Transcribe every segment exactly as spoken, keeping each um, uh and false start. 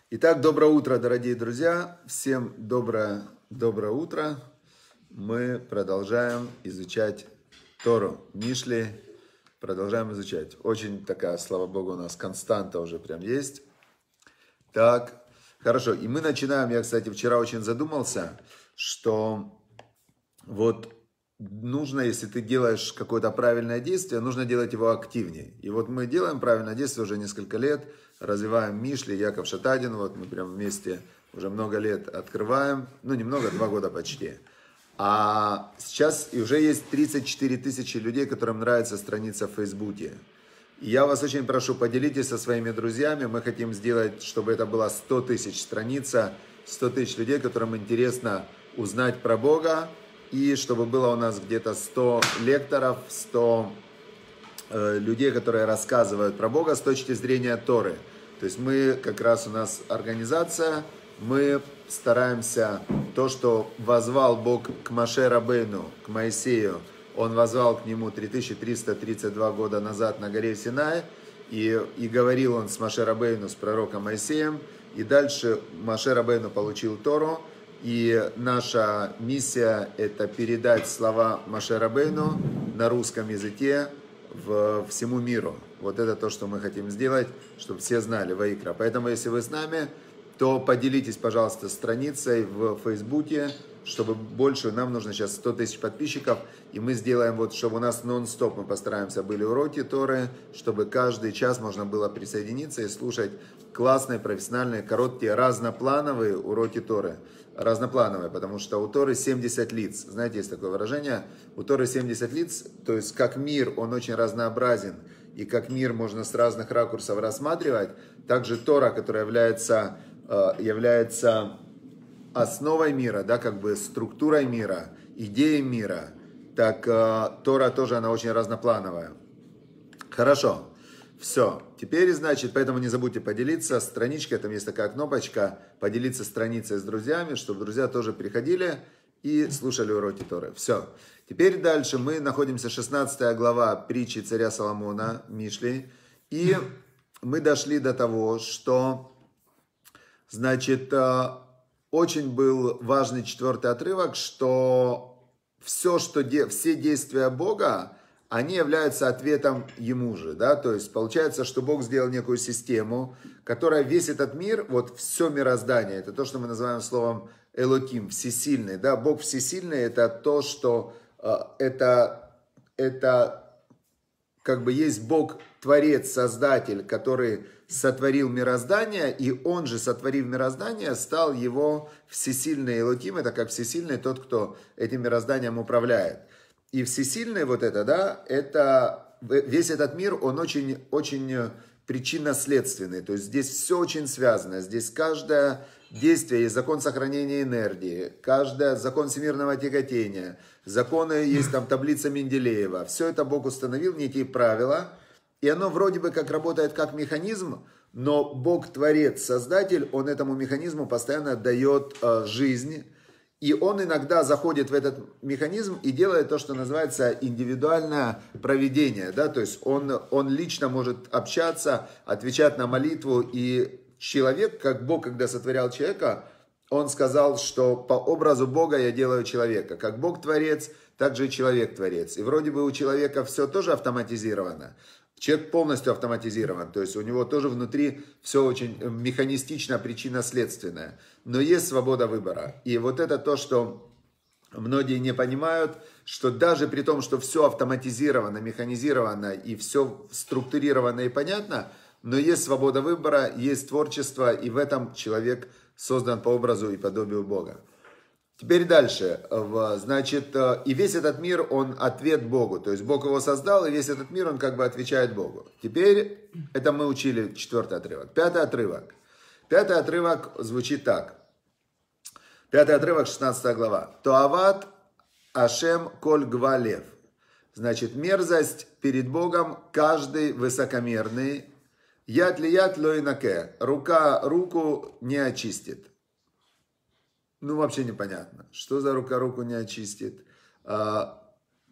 Итак, доброе утро, дорогие друзья. Всем доброе, доброе утро. Мы продолжаем изучать Тору, Мишли. Продолжаем изучать. Очень такая, слава Богу, у нас константа уже прям есть. Так, хорошо. И мы начинаем. Я, кстати, вчера очень задумался, что вот нужно, если ты делаешь какое-то правильное действие, нужно делать его активнее. И вот мы делаем правильное действие уже несколько лет, развиваем Мишли, Яков Шатадин, вот мы прям вместе уже много лет открываем, ну немного, два года почти. А сейчас и уже есть тридцать четыре тысячи людей, которым нравится страница в Фейсбуке. И я вас очень прошу, поделитесь со своими друзьями, мы хотим сделать, чтобы это было сто тысяч страница, сто тысяч людей, которым интересно узнать про Бога. И чтобы было у нас где-то сто лекторов, сто э, людей, которые рассказывают про Бога с точки зрения Торы. То есть мы, как раз у нас организация, мы стараемся то, что возвал Бог к Моше Рабейну, к Моисею, он возвал к нему три тысячи триста тридцать два года назад на горе Синай, и, и говорил он с Моше Рабейну, с пророком Моисеем, и дальше Моше Рабейну получил Тору. И наша миссия – это передать слова Моше Рабейну на русском языке в, всему миру. Вот это то, что мы хотим сделать, чтобы все знали Ваикра. Поэтому, если вы с нами, то поделитесь, пожалуйста, страницей в Фейсбуке, чтобы больше, нам нужно сейчас сто тысяч подписчиков, и мы сделаем вот, чтобы у нас нон-стоп, мы постараемся, были уроки Торы, чтобы каждый час можно было присоединиться и слушать классные, профессиональные, короткие, разноплановые уроки Торы. Разноплановые, потому что у Торы семьдесят лиц. Знаете, есть такое выражение, у Торы семьдесят лиц, то есть как мир, он очень разнообразен, и как мир можно с разных ракурсов рассматривать, также Тора, которая является, является основой мира, да, как бы структурой мира, идеей мира, так Тора тоже, она очень разноплановая. Хорошо. Все. Теперь, значит, поэтому не забудьте поделиться страничкой, там есть такая кнопочка, поделиться страницей с друзьями, чтобы друзья тоже приходили и слушали уроки Торы. Все. Теперь дальше мы находимся, шестнадцатая глава притчи царя Соломона, Мишли, и мы дошли до того, что, значит, очень был важный четвертый отрывок, что все, что де... все действия Бога, они являются ответом Ему же, да, то есть получается, что Бог сделал некую систему, которая весь этот мир, вот все мироздание, это то, что мы называем словом Элоким, всесильный, да, Бог всесильный, это то, что э, это, это как бы есть Бог, Творец, Создатель, который сотворил мироздание, и Он же, сотворив мироздание, стал Его всесильный Элоким, это как всесильный тот, кто этим мирозданием управляет. И всесильный вот это, да, это весь этот мир, он очень, очень причинно-следственный. То есть здесь все очень связано. Здесь каждое действие есть закон сохранения энергии, каждый закон всемирного тяготения, законы есть там таблица Менделеева. Все это Бог установил, некие правила. И оно вроде бы как работает как механизм, но Бог, Творец, Создатель, Он этому механизму постоянно дает э, жизнь. И он иногда заходит в этот механизм и делает то, что называется индивидуальное провидение. Да? То есть он, он лично может общаться, отвечать на молитву. И человек, как Бог, когда сотворял человека, он сказал, что по образу Бога я делаю человека. Как Бог творец, так же и человек творец. И вроде бы у человека все тоже автоматизировано. Человек полностью автоматизирован, то есть у него тоже внутри все очень механистично, причинно-следственное. Но есть свобода выбора. И вот это то, что многие не понимают, что даже при том, что все автоматизировано, механизировано и все структурировано и понятно, но есть свобода выбора, есть творчество, и в этом человек создан по образу и подобию Бога. Теперь дальше, значит, и весь этот мир, он ответ Богу, то есть Бог его создал, и весь этот мир, он как бы отвечает Богу. Теперь, это мы учили четвертый отрывок. Пятый отрывок. Пятый отрывок звучит так. Пятый отрывок, шестнадцатая глава. Тоават Ашем коль гвалев. Значит, мерзость перед Богом каждый высокомерный. Яд ли яд лоинаке. Рука руку не очистит. Ну, вообще непонятно. Что за рука руку не очистит? А,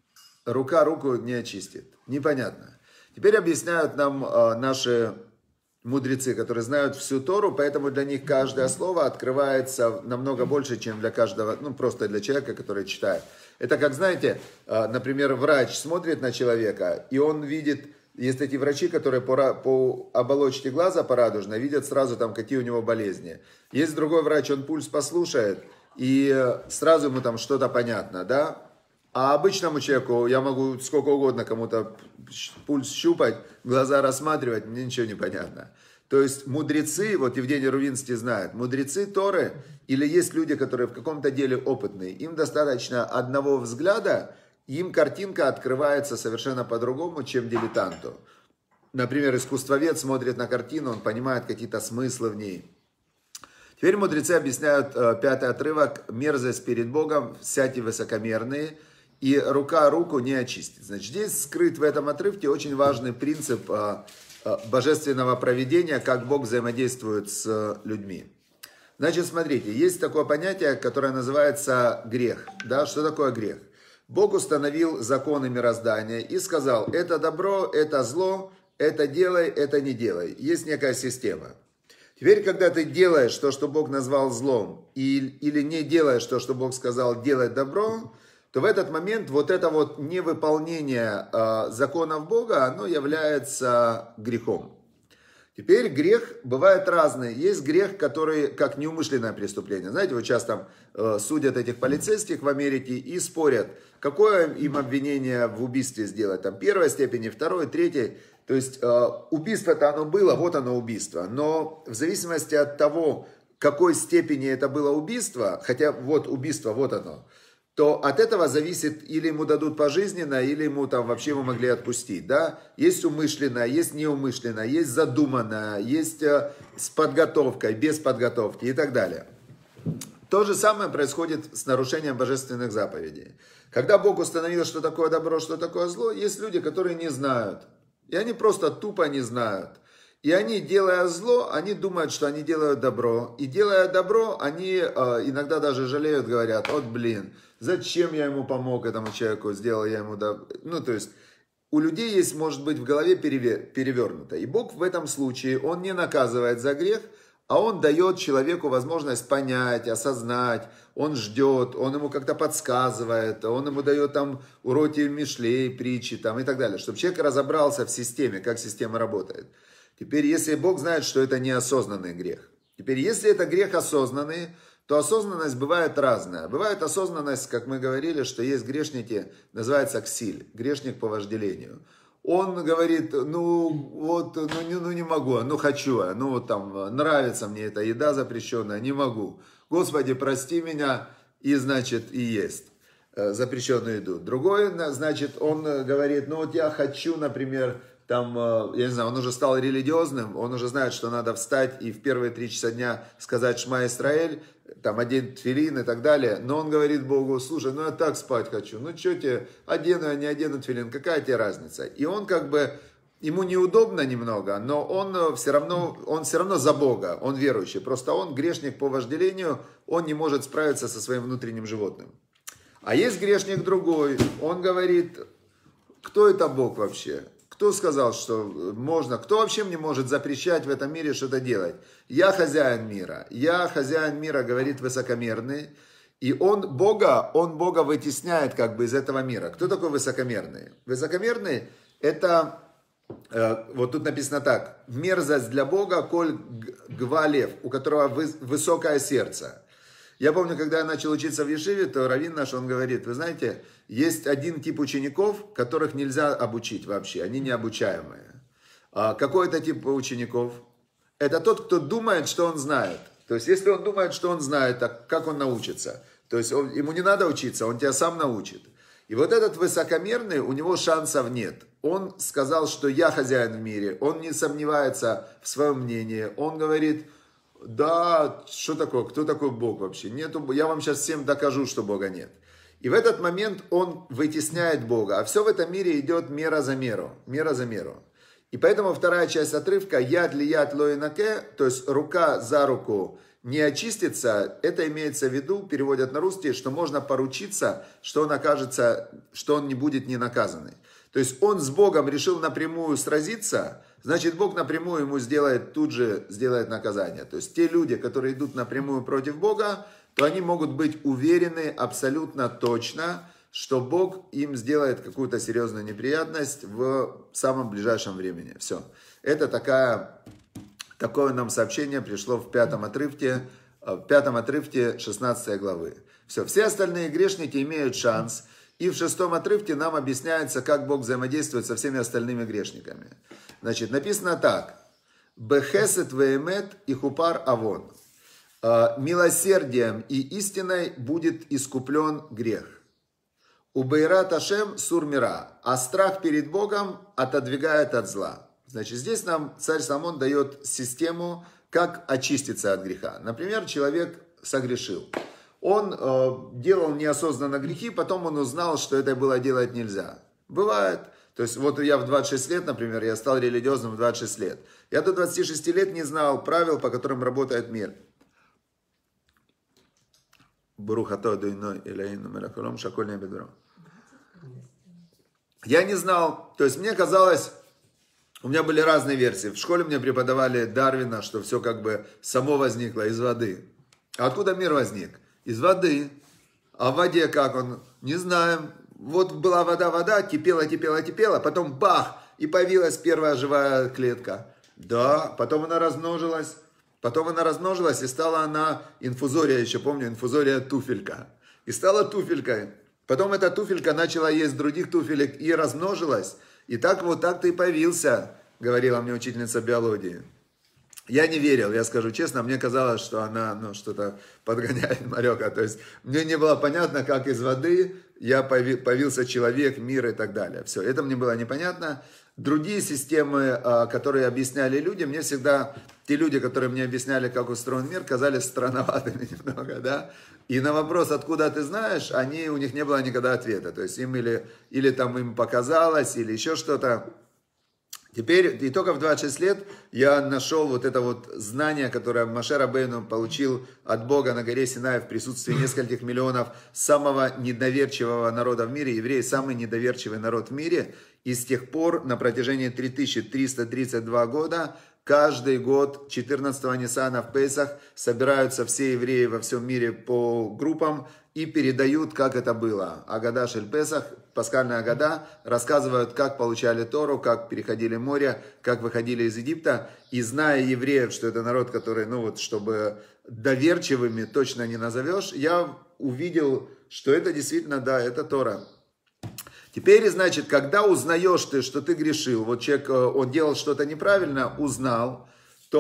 рука руку не очистит. Непонятно. Теперь объясняют нам а, наши мудрецы, которые знают всю Тору, поэтому для них каждое слово открывается намного больше, чем для каждого, ну, просто для человека, который читает. Это как, знаете, например, врач смотрит на человека, и он видит, есть такие врачи, которые по, по оболочке глаза, по радужной, видят сразу там, какие у него болезни. Есть другой врач, он пульс послушает, и сразу ему там что-то понятно, да? А обычному человеку я могу сколько угодно кому-то пульс щупать, глаза рассматривать, мне ничего не понятно. То есть мудрецы, вот Евгений Рувинский знает, мудрецы Торы, или есть люди, которые в каком-то деле опытные, им достаточно одного взгляда, им картинка открывается совершенно по-другому, чем дилетанту. Например, искусствовед смотрит на картину, он понимает какие-то смыслы в ней. Теперь мудрецы объясняют пятый отрывок: мерзость перед Богом, всякие высокомерные, и рука руку не очистит. Значит, здесь скрыт в этом отрывке очень важный принцип божественного провидения, как Бог взаимодействует с людьми. Значит, смотрите, есть такое понятие, которое называется грех. Да? Что такое грех? Бог установил законы мироздания и сказал: это добро, это зло, это делай, это не делай. Есть некая система. Теперь, когда ты делаешь то, что Бог назвал злом, или не делаешь то, что Бог сказал делать добро, то в этот момент вот это вот невыполнение э, законов Бога, оно является грехом. Теперь грех бывает разный. Есть грех, который как неумышленное преступление. Знаете, вот сейчас там э, судят этих полицейских в Америке и спорят, какое им обвинение в убийстве сделать. Там первой степени, второй, третьей. То есть э, убийство-то оно было, вот оно убийство. Но в зависимости от того, какой степени это было убийство, хотя вот убийство, вот оно, то от этого зависит, или ему дадут пожизненно, или ему там вообще его могли отпустить, да. Есть умышленное, есть неумышленное, есть задуманное, есть э, с подготовкой, без подготовки и так далее. То же самое происходит с нарушением божественных заповедей. Когда Бог установил, что такое добро, что такое зло, есть люди, которые не знают. И они просто тупо не знают. И они, делая зло, они думают, что они делают добро. И делая добро, они э, иногда даже жалеют, говорят: вот блин, зачем я ему помог, этому человеку, сделал я ему добро. Ну, то есть, у людей есть, может быть, в голове перевернуто. И Бог в этом случае, Он не наказывает за грех, а Он дает человеку возможность понять, осознать. Он ждет, Он ему как-то подсказывает, Он ему дает там уроки Мишлей, притчи там, и так далее. Чтобы человек разобрался в системе, как система работает. Теперь, если Бог знает, что это неосознанный грех. Теперь, если это грех осознанный, то осознанность бывает разная. Бывает осознанность, как мы говорили, что есть грешники, называется ксиль, грешник по вожделению. Он говорит: ну вот, ну не, ну не могу, ну хочу, ну вот там нравится мне эта еда запрещенная, не могу. Господи, прости меня, и значит и ест запрещенную еду. Другой, значит, он говорит: ну вот я хочу, например, там, я не знаю, он уже стал религиозным, он уже знает, что надо встать и в первые три часа дня сказать Шма Исраэль, там одеть тфилин и так далее. Но он говорит Богу: слушай, ну я так спать хочу, ну что тебе, одену я, не одену тфилин, какая тебе разница? И он как бы, ему неудобно немного, но он все равно, он все равно за Бога, он верующий. Просто он грешник по вожделению, он не может справиться со своим внутренним животным. А есть грешник другой, он говорит: кто это Бог вообще? Кто сказал, что можно? Кто вообще мне может запрещать в этом мире что-то делать? Я хозяин мира. Я хозяин мира, говорит высокомерный. И он Бога, он Бога вытесняет как бы из этого мира. Кто такой высокомерный? Высокомерный это, э, вот тут написано так: мерзость для Бога, коль гвалев, у которого вы, высокое сердце. Я помню, когда я начал учиться в Ешиве, то раввин наш, он говорит: вы знаете, есть один тип учеников, которых нельзя обучить вообще, они необучаемые. А какой это тип учеников? Это тот, кто думает, что он знает. То есть, если он думает, что он знает, так как он научится? То есть, он, ему не надо учиться, он тебя сам научит. И вот этот высокомерный, у него шансов нет. Он сказал, что я хозяин в мире, он не сомневается в своем мнении, он говорит: да, что такое, кто такой Бог вообще? Нету, я вам сейчас всем докажу, что Бога нет. И в этот момент он вытесняет Бога. А все в этом мире идет мера за меру. Мера за меру. И поэтому вторая часть отрывка «Яд ли яд лоинаке», то есть рука за руку не очистится, это имеется в виду, переводят на русский, что можно поручиться, что он окажется, что он не будет не наказанный. То есть он с Богом решил напрямую сразиться, значит Бог напрямую ему сделает, тут же сделает наказание. То есть те люди, которые идут напрямую против Бога, то они могут быть уверены абсолютно точно, что Бог им сделает какую-то серьезную неприятность в самом ближайшем времени. Все. Это такая, такое нам сообщение пришло в пятом отрывке, в пятом отрывке шестнадцатой главы. Все. Все остальные грешники имеют шанс. И в шестом отрывке нам объясняется, как Бог взаимодействует со всеми остальными грешниками. Значит, написано так. Бехесет веемет и хупар авон. Милосердием и истиной будет искуплен грех. Убейрат Ашем сур мира, а страх перед Богом отодвигает от зла. Значит, здесь нам царь Соломон дает систему, как очиститься от греха. Например, человек согрешил. Он э, делал неосознанно грехи, потом он узнал, что это было делать нельзя. Бывает. То есть вот я в двадцать шесть лет, например, я стал религиозным в двадцать шесть лет. Я до двадцати шести лет не знал правил, по которым работает мир. Я не знал, то есть мне казалось, у меня были разные версии. В школе мне преподавали Дарвина, что все как бы само возникло из воды. А откуда мир возник? Из воды. А в воде как он? Не знаем. Вот была вода, вода, кипела, кипела, кипела, потом бах, и появилась первая живая клетка. Да, потом она размножилась. Потом она размножилась, и стала она инфузория, еще помню, инфузория туфелька. И стала туфелькой. Потом эта туфелька начала есть других туфелек и размножилась. И так вот так ты и появился, говорила мне учительница биологии. Я не верил, я скажу честно, мне казалось, что она ну, что-то подгоняет Марека. То есть мне не было понятно, как из воды я появился человек, мир и так далее. Все, это мне было непонятно. Другие системы, которые объясняли люди, мне всегда, те люди, которые мне объясняли, как устроен мир, казались странноватыми немного, да. И на вопрос, откуда ты знаешь, они, у них не было никогда ответа. То есть им или, или там им показалось, или еще что-то. Теперь, и только в двадцать шесть лет я нашел вот это вот знание, которое Моше Рабейну получил от Бога на горе Синай в присутствии нескольких миллионов самого недоверчивого народа в мире. Евреи самый недоверчивый народ в мире. И с тех пор на протяжении три тысячи триста тридцать два года каждый год четырнадцатого Ниссана в Песах собираются все евреи во всем мире по группам и передают, как это было. Агада Шель Песах, пасхальная Агада, рассказывают, как получали Тору, как переходили море, как выходили из Египта. И зная евреев, что это народ, который, ну вот, чтобы доверчивыми точно не назовешь, я увидел, что это действительно, да, это Тора. Теперь, значит, когда узнаешь ты, что ты грешил, вот человек, он делал что-то неправильно, узнал,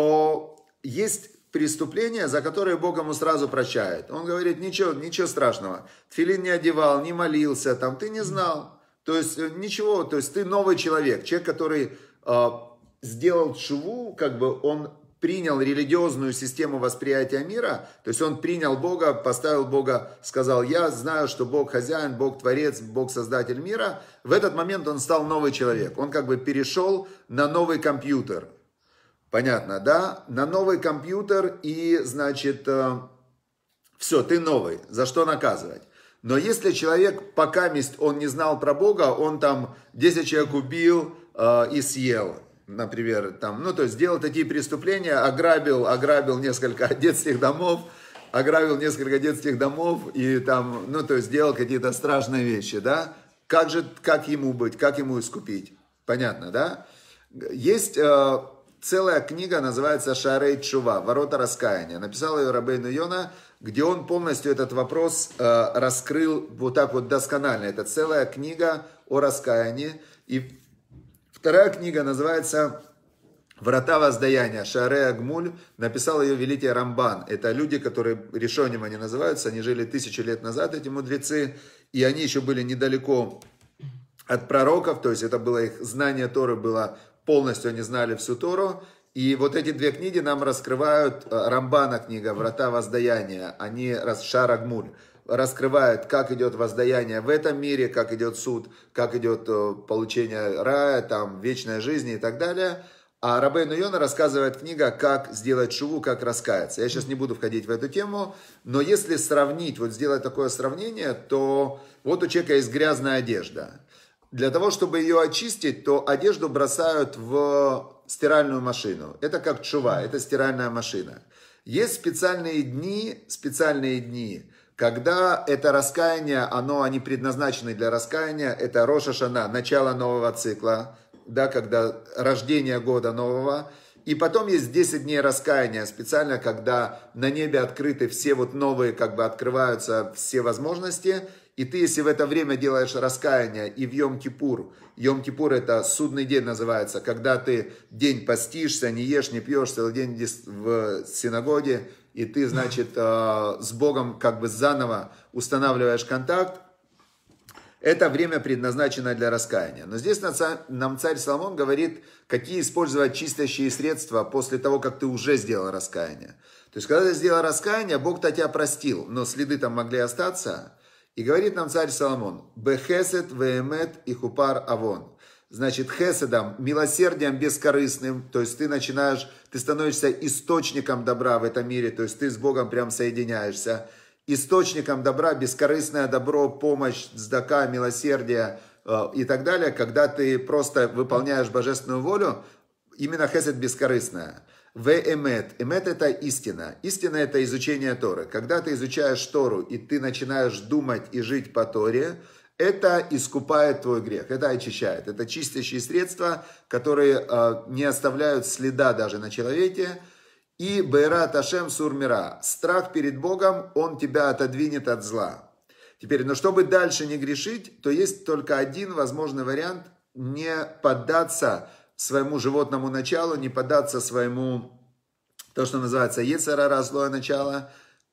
то есть преступления, за которые Бог ему сразу прощает. Он говорит, ничего, ничего страшного. Тфилин не одевал, не молился, там, ты не знал. То есть, ничего, то есть, ты новый человек. Человек, который э, сделал тшуву, как бы он принял религиозную систему восприятия мира, то есть он принял Бога, поставил Бога, сказал, я знаю, что Бог хозяин, Бог творец, Бог создатель мира. В этот момент он стал новый человек. Он как бы перешел на новый компьютер. Понятно, да? На новый компьютер и, значит, э, все, ты новый. За что наказывать? Но если человек, пока он не знал про Бога, он там десять человек убил э, и съел. Например, там, ну, то есть сделал такие преступления, ограбил, ограбил несколько детских домов, ограбил несколько детских домов и там, ну, то есть сделал какие-то страшные вещи, да? Как же, как ему быть, как ему искупить? Понятно, да? Есть э, целая книга, называется «Шаарей Тшува», «Ворота раскаяния». Написал ее Рабейну Йона, где он полностью этот вопрос э, раскрыл вот так вот досконально. Это целая книга о раскаянии. И вторая книга называется «Врата воздаяния», Шаарей Агмуль, написал ее великий Рамбан. Это люди, которые решоним они называются, они жили тысячу лет назад, эти мудрецы, и они еще были недалеко от пророков, то есть это было их знание Торы, было полностью, они знали всю Тору. И вот эти две книги нам раскрывают, Рамбана книга «Врата воздаяния», они, Шаар Агмуль, раскрывают, как идет воздаяние в этом мире, как идет суд, как идет получение рая, там, вечной жизни и так далее. А Рабейну Йона рассказывает книга, как сделать шуву, как раскаяться. Я сейчас не буду входить в эту тему, но если сравнить, вот сделать такое сравнение, то вот у человека есть грязная одежда. для того, чтобы ее очистить, то одежду бросают в стиральную машину. Это как тшува, это стиральная машина. Есть специальные дни, специальные дни, когда это раскаяние, оно, они предназначены для раскаяния, это Рош ха-Шана, начало нового цикла, да, когда рождение года нового. И потом есть десять дней раскаяния, специально, когда на небе открыты все вот новые, как бы открываются все возможности. И ты, если в это время делаешь раскаяние, и в Йом-Кипур, Йом-Кипур это судный день называется, когда ты день постишься, не ешь, не пьешь, целый день в синагоге, и ты, значит, с Богом как бы заново устанавливаешь контакт, это время предназначено для раскаяния. Но здесь нам царь Соломон говорит, какие использовать чистящие средства после того, как ты уже сделал раскаяние. То есть, когда ты сделал раскаяние, Бог-то тебя простил, но следы там могли остаться. И говорит нам царь Соломон, «Бехесед, веэмет и хупар авон». Значит, хеседом, милосердием бескорыстным, то есть ты начинаешь, ты становишься источником добра в этом мире, то есть ты с Богом прям соединяешься. Источником добра, бескорыстное добро, помощь, цдака, милосердие э, и так далее, когда ты просто выполняешь божественную волю, именно хесед бескорыстное. В эмет. Эмет это истина. Истина это изучение Торы. Когда ты изучаешь Тору и ты начинаешь думать и жить по Торе, это искупает твой грех, это очищает. Это чистящие средства, которые э, не оставляют следа даже на человеке. И бейрат Ашем сурмира. Страх перед Богом, он тебя отодвинет от зла. Теперь, но чтобы дальше не грешить, то есть только один возможный вариант: не поддаться своему животному началу, не поддаться своему, то, что называется ецер ара, злое начало.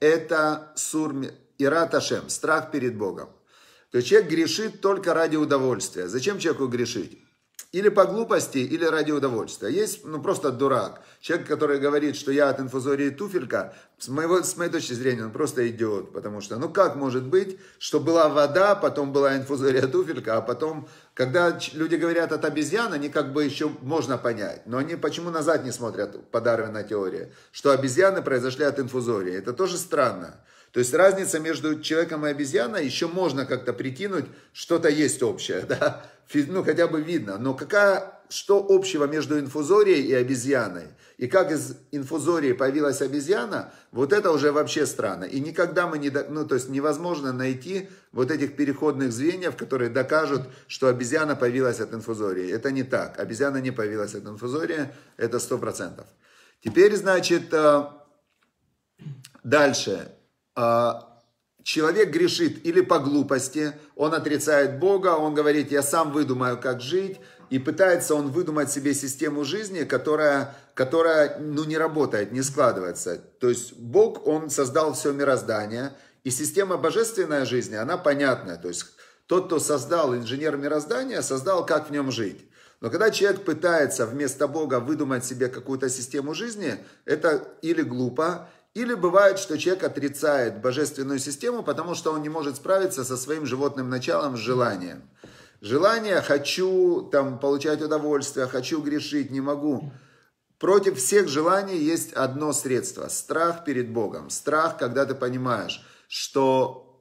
Это сурми, ират Ашем, страх перед Богом. То есть человек грешит только ради удовольствия. Зачем человеку грешить? Или по глупости, или ради удовольствия. Есть, ну, просто дурак. Человек, который говорит, что я от инфузории туфелька, с, моего, с моей точки зрения, он просто идиот. Потому что, ну, как может быть, что была вода, потом была инфузория туфелька, а потом, когда люди говорят от обезьян, они как бы еще можно понять. Но они почему назад не смотрят по Дарвиновой теории? Что обезьяны произошли от инфузории. Это тоже странно. То есть разница между человеком и обезьяной еще можно как-то прикинуть, что-то есть общее, да? Ну, хотя бы видно. Но какая, что общего между инфузорией и обезьяной? И как из инфузории появилась обезьяна, вот это уже вообще странно. И никогда мы не, ну, то есть невозможно найти вот этих переходных звеньев, которые докажут, что обезьяна появилась от инфузории. Это не так. Обезьяна не появилась от инфузории, это сто процентов. Теперь, значит, дальше. Человек грешит или по глупости, он отрицает Бога, он говорит, я сам выдумаю, как жить, и пытается он выдумать себе систему жизни, которая, которая ну, не работает, не складывается. То есть Бог, он создал все мироздание, и система божественной жизни, она понятная. То есть тот, кто создал, инженер мироздания, создал, как в нем жить. Но когда человек пытается вместо Бога выдумать себе какую-то систему жизни, это или глупо, или бывает, что человек отрицает божественную систему, потому что он не может справиться со своим животным началом, с желанием. Желание, хочу там, получать удовольствие, хочу грешить, не могу. Против всех желаний есть одно средство – страх перед Богом. Страх, когда ты понимаешь, что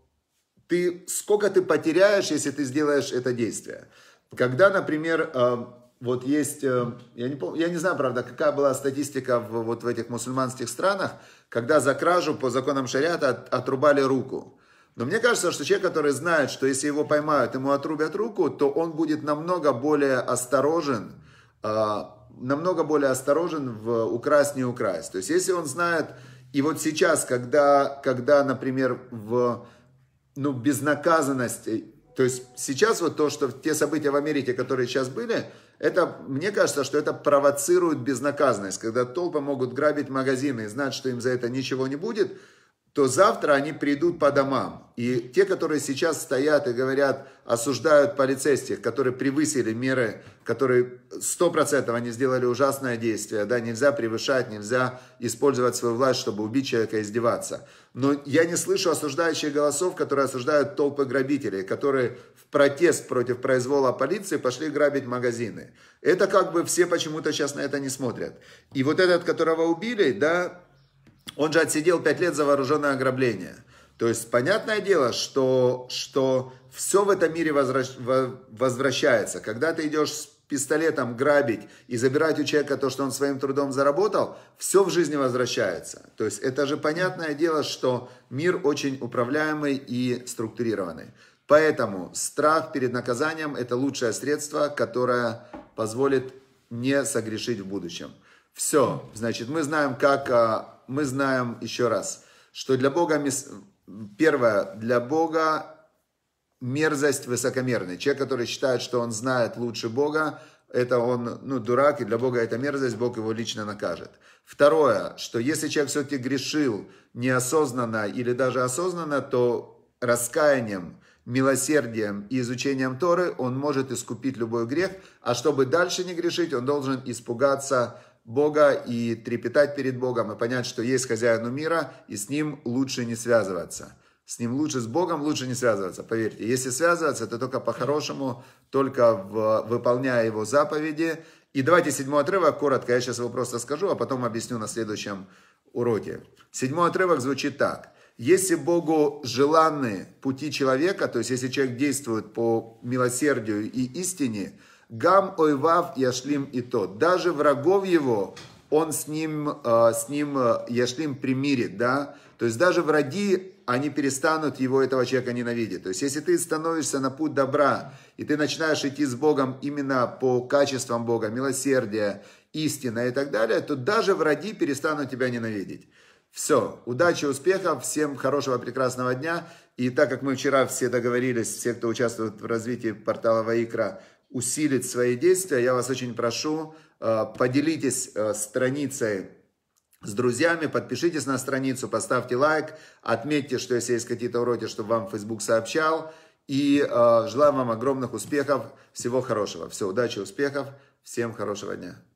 ты, сколько ты потеряешь, если ты сделаешь это действие. Когда, например, вот есть, я не, помню, я не знаю, правда, какая была статистика в, вот в этих мусульманских странах, когда за кражу по законам шариата от, отрубали руку. Но мне кажется, что человек, который знает, что если его поймают, ему отрубят руку, то он будет намного более осторожен, э, намного более осторожен в украсть, не украсть. То есть, если он знает, и вот сейчас, когда, когда например, в ну, безнаказанности, то есть сейчас вот то, что те события в Америке, которые сейчас были, это, мне кажется, что это провоцирует безнаказанность. Когда толпы могут грабить магазины и знать, что им за это ничего не будет, то завтра они придут по домам. И те, которые сейчас стоят и говорят, осуждают полицейских, которые превысили меры, которые сто процентов они сделали ужасное действие, да, нельзя превышать, нельзя использовать свою власть, чтобы убить человека и издеваться. Но я не слышу осуждающих голосов, которые осуждают толпы грабителей, которые в протест против произвола полиции пошли грабить магазины. Это как бы все почему-то сейчас на это не смотрят. И вот этот, которого убили, да, он же отсидел пять лет за вооруженное ограбление. То есть, понятное дело, что, что все в этом мире возвращ, возвращается. Когда ты идешь с пистолетом грабить и забирать у человека то, что он своим трудом заработал, все в жизни возвращается. То есть, это же понятное дело, что мир очень управляемый и структурированный. Поэтому страх перед наказанием – это лучшее средство, которое позволит не согрешить в будущем. Все, значит, мы знаем, как, мы знаем еще раз, что для Бога, первое, для Бога мерзость высокомерный. Человек, который считает, что он знает лучше Бога, это он, ну, дурак, и для Бога это мерзость, Бог его лично накажет. Второе, что если человек все-таки грешил неосознанно или даже осознанно, то раскаянием, милосердием и изучением Торы он может искупить любой грех, а чтобы дальше не грешить, он должен испугаться Бога и трепетать перед Богом, и понять, что есть хозяину мира, и с ним лучше не связываться. С ним лучше, с Богом лучше не связываться, поверьте. Если связываться, то только по-хорошему, только в, выполняя его заповеди. И давайте седьмой отрывок, коротко, я сейчас его просто скажу, а потом объясню на следующем уроке. Седьмой отрывок звучит так. Если Богу желанны пути человека, то есть если человек действует по милосердию и истине, гам ойвав яшлим и тот, даже врагов его, он с ним, с ним яшлим примирит, да, то есть даже враги, они перестанут его, этого человека, ненавидеть. То есть если ты становишься на путь добра, и ты начинаешь идти с Богом именно по качествам Бога, милосердия, истина и так далее, то даже враги перестанут тебя ненавидеть. Все, удачи, успехов, всем хорошего, прекрасного дня. И так как мы вчера все договорились, все, кто участвует в развитии портала Ваикра, усилить свои действия, я вас очень прошу, поделитесь страницей с друзьями, подпишитесь на страницу, поставьте лайк, отметьте, что если есть какие-то уроки, чтобы вам Facebook сообщал. И желаю вам огромных успехов, всего хорошего. Все, удачи, успехов, всем хорошего дня.